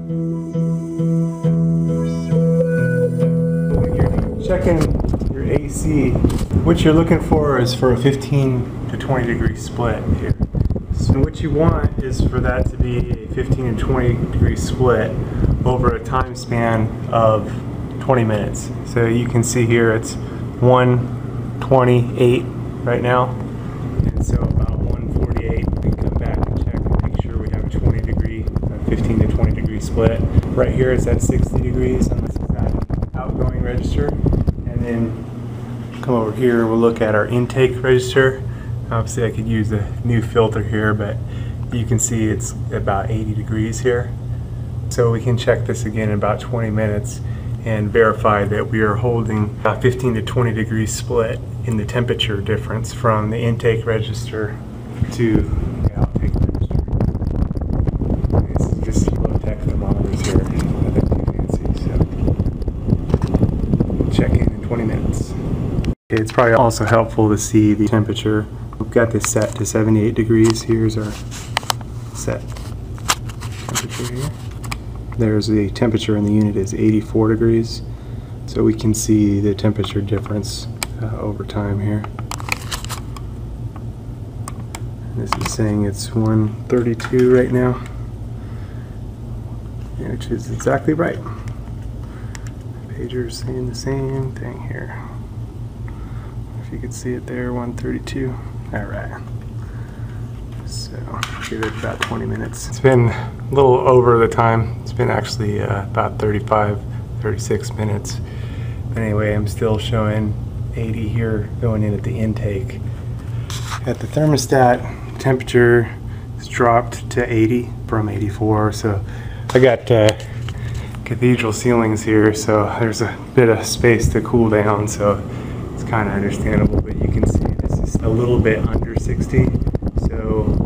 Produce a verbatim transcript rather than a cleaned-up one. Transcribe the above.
When you're checking your A C, what you're looking for is for a fifteen to twenty degree split here. So what you want is for that to be a fifteen to twenty degree split over a time span of twenty minutes. So you can see here it's one twenty-eight right now, and so about one forty-eight we can come back and check and make sure we have a twenty degree, a fifteen to twenty degree split. Right here it's at sixty degrees, and this is that outgoing register. And then come over here, we'll look at our intake register. Obviously I could use a new filter here, but you can see it's about eighty degrees here. So we can check this again in about twenty minutes and verify that we are holding a fifteen to twenty degree split in the temperature difference from the intake register to the outtake register. This is just low-tech thermometers here, nothing too fancy, so we'll check in in twenty minutes. Okay, it's probably also helpful to see the temperature. We've got this set to seventy-eight degrees. Here's our set temperature here. There's the temperature in the unit is eighty-four degrees, so we can see the temperature difference uh, over time here. This is saying it's one thirty-two right now, which is exactly right. Pager's saying the same thing here. If you could see it there, one thirty-two. All right. So give it about twenty minutes. It's been a little over the time. It's been actually uh, about thirty-five, thirty-six minutes. But anyway, I'm still showing eighty here going in at the intake. At the thermostat, temperature is dropped to eighty from eighty-four. So I got uh, cathedral ceilings here, so there's a bit of space to cool down. So it's kind of understandable, but you can see this is a little bit under sixty. So